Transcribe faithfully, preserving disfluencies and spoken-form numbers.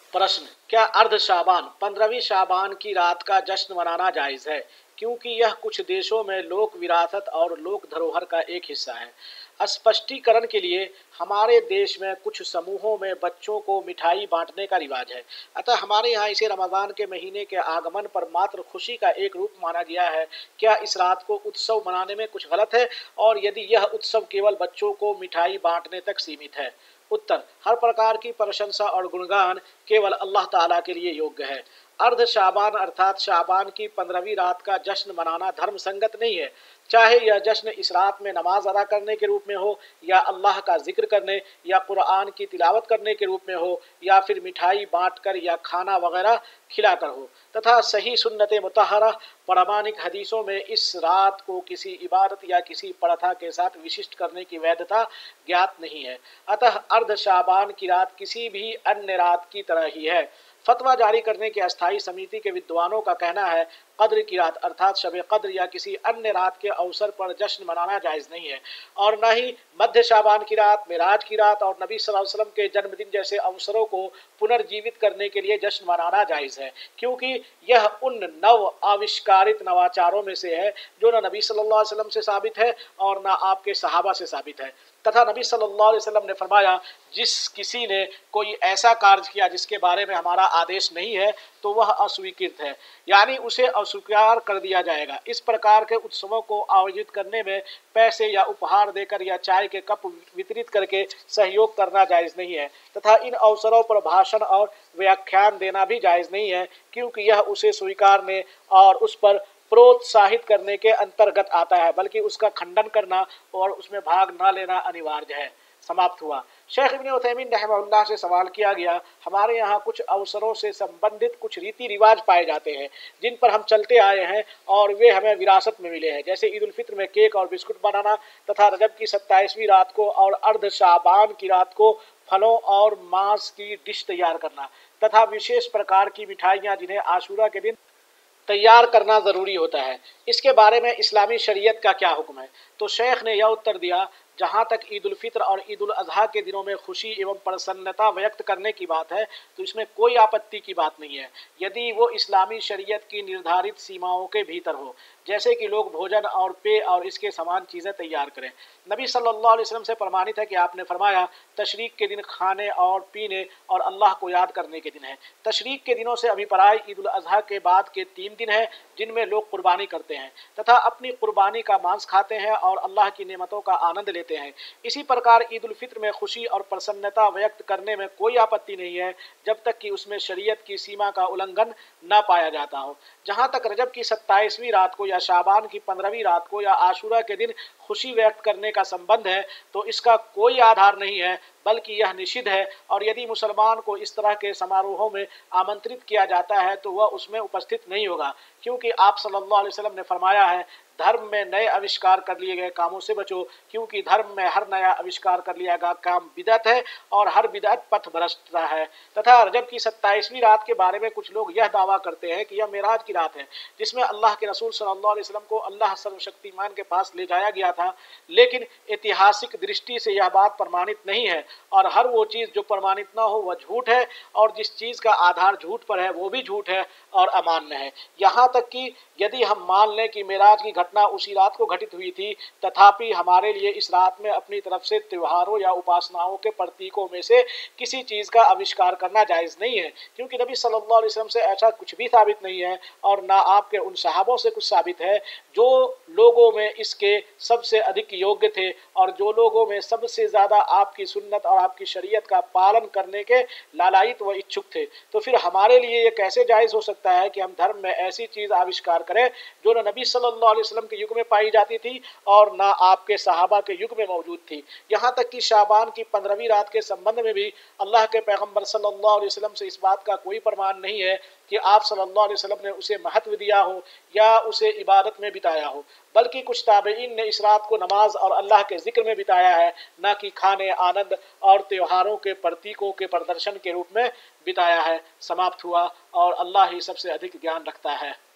प्रश्न, क्या अर्ध शाबान पंद्रहवीं शाबान की रात का जश्न मनाना जायज़ है? क्योंकि यह कुछ देशों में लोक विरासत और लोक धरोहर का एक हिस्सा है। स्पष्टीकरण के लिए, हमारे देश में कुछ समूहों में बच्चों को मिठाई बांटने का रिवाज है। अतः हमारे यहाँ इसे रमज़ान के महीने के आगमन पर मात्र खुशी का एक रूप माना गया है। क्या इस रात को उत्सव मनाने में कुछ गलत है? और यदि यह उत्सव केवल बच्चों को मिठाई बांटने तक सीमित है? उत्तर, हर प्रकार की प्रशंसा और गुणगान केवल अल्लाह ताला के लिए योग्य है। अर्ध शाबान अर्थात शाबान की पंद्रहवीं रात का जश्न मनाना धर्म संगत नहीं है। चाहे यह जश्न इस रात में नमाज अदा करने के रूप में हो, या अल्लाह का जिक्र करने या कुरान की तिलावत करने के रूप में हो, या फिर मिठाई बांटकर या खाना वगैरह खिलाकर हो, तथा सही सुन्नत मुतहरा प्रामाणिक हदीसों में इस रात को किसी इबादत या किसी प्रथा के साथ विशिष्ट करने की वैधता ज्ञात नहीं है। अतः अर्ध शाबान की रात किसी भी अन्य रात की तरह ही है। फतवा जारी करने की अस्थायी समिति के विद्वानों का कहना है, कद्र की रात अर्थात शब कद्र या किसी अन्य रात के अवसर पर जश्न मनाना जायज़ नहीं है, और न ही मध्य शाबान की रात, मेराज की रात और नबी सल्लल्लाहु अलैहि वसल्लम के जन्मदिन जैसे अवसरों को पुनर्जीवित करने के लिए जश्न मनाना जायज़ है, क्योंकि यह उन नव आविष्कारित नवाचारों में से है जो न नबी सल्लल्लाहु अलैहि वसल्लम से साबित है और न आपके सहाबा से साबित है। तथा नबी सल्लल्लाहु अलैहि वसल्लम ने फरमाया, जिस किसी ने कोई ऐसा कार्य किया जिसके बारे में हमारा आदेश नहीं है तो वह अस्वीकृत है, यानी उसे अस्वीकार कर दिया जाएगा। इस प्रकार के उत्सवों को आयोजित करने में पैसे या उपहार देकर या चाय के कप वितरित करके सहयोग करना जायज़ नहीं है, तथा इन अवसरों पर भाषण और व्याख्यान देना भी जायज़ नहीं है, क्योंकि यह उसे स्वीकारने और उस पर प्रोत्साहित करने के अंतर्गत आता है, बल्कि उसका खंडन करना और उसमें भाग न लेना अनिवार्य है। समाप्त हुआ। शेख इब्न उथैमीन रहमहुल्लाह से सवाल किया गया, हमारे यहाँ कुछ अवसरों से संबंधित कुछ रीति रिवाज पाए जाते हैं जिन पर हम चलते आए हैं और वे हमें विरासत में मिले हैं, जैसे ईद उल फित्र में केक और बिस्कुट बनाना, तथा रजब की सत्ताईसवीं रात को और अर्ध शाबान की रात को फलों और मांस की डिश तैयार करना, तथा विशेष प्रकार की मिठाइयाँ जिन्हें आशूरा के दिन तैयार करना ज़रूरी होता है। इसके बारे में इस्लामी शरीयत का क्या हुक्म है? तो शेख ने यह उत्तर दिया, जहाँ तक ईद उल फित्र और ईद उल अजहा के दिनों में खुशी एवं प्रसन्नता व्यक्त करने की बात है तो इसमें कोई आपत्ति की बात नहीं है, यदि वो इस्लामी शरीयत की निर्धारित सीमाओं के भीतर हो, जैसे कि लोग भोजन और पेय और इसके समान चीज़ें तैयार करें। नबी सल्लल्लाहु अलैहि वसल्लम से प्रमाणित है कि आपने फरमाया, तशरीक के दिन खाने और पीने और अल्लाह को याद करने के दिन है। तशरीक के दिनों से अभिप्राय ईद उल अजहा के बाद के तीन दिन है जिनमें लोग कुर्बानी करते हैं तथा अपनी कुर्बानी का मांस खाते हैं और अल्लाह की नेमतों का आनंद लेते हैं। इसी प्रकार ईद उल फित्र में खुशी और प्रसन्नता व्यक्त करने में कोई आपत्ति नहीं है, जब तक कि उसमें शरीयत की सीमा का उल्लंघन न पाया जाता हो। जहाँ तक रजब की सत्ताईसवीं रात को या शाबान की पंद्रहवीं रात को या आशूरा के दिन खुशी व्यक्त करने का संबंध है तो इसका कोई आधार नहीं है, बल्कि यह निषिद्ध है, और यदि मुसलमान को इस तरह के समारोहों में आमंत्रित किया जाता है तो वह उसमें उपस्थित नहीं होगा, क्योंकि आप सल्लल्लाहु अलैहि वसल्लम ने फरमाया है, धर्म में नए आविष्कार कर लिए गए कामों से बचो, क्योंकि धर्म में हर नया आविष्कार कर लिया गया काम बिदअत है और हर बिदअत पथ भ्रष्टता है। तथा रजब की सत्ताईसवीं रात के बारे में कुछ लोग यह दावा करते हैं कि यह मेराज की रात है, जिसमें अल्लाह के रसूल सल्लल्लाहु अलैहि वसल्लम को अल्लाह सर्वशक्तिमान के पास ले जाया गया था, लेकिन ऐतिहासिक दृष्टि से यह बात प्रमाणित नहीं है, और हर वो चीज़ जो प्रमाणित ना हो वह झूठ है, और जिस चीज़ का आधार झूठ पर है वो भी झूठ है और अमान्य है। यहाँ तक कि यदि हम मान लें कि मेराज की घटना उसी रात को घटित हुई थी, तथापि हमारे लिए इस रात में अपनी तरफ से त्योहारों या उपासनाओं के प्रतीकों में से किसी चीज़ का आविष्कार करना जायज़ नहीं है, क्योंकि नबी सल्लल्लाहु अलैहि वसल्लम से ऐसा कुछ भी साबित नहीं है और ना आपके उन सहाबों से कुछ साबित है जो लोगों में इसके सबसे अधिक योग्य थे और जो लोगों में सबसे ज़्यादा आपकी सुन्नत और आपकी शरीयत का पालन करने के लालायित व इच्छुक थे। तो फिर हमारे लिए ये कैसे जायज़ हो सकता है कि हम धर्म में ऐसी चीज़ आविष्कार करें जो न नबी सल्लल्लाहु अलैहि वसल्लम के युग में पाई जाती थी और ना आपके सहाबा के युग में मौजूद थी। यहाँ तक कि शाबान की पंद्रहवीं रात के संबंध में भी अल्लाह के पैगम्बर सल्लल्लाहु अलैहि वसल्लम से इस बात का कोई प्रमाण नहीं है कि आप सल्लल्लाहु अलैहि वसल्लम ने उसे महत्व दिया हो या उसे इबादत में बिताया हो, बल्कि कुछ ताबईन ने इस रात को नमाज और अल्लाह के जिक्र में बिताया है, न कि खाने, आनंद और त्योहारों के प्रतीकों के प्रदर्शन के रूप में बिताया है। समाप्त हुआ, और अल्लाह ही सबसे अधिक ज्ञान रखता है।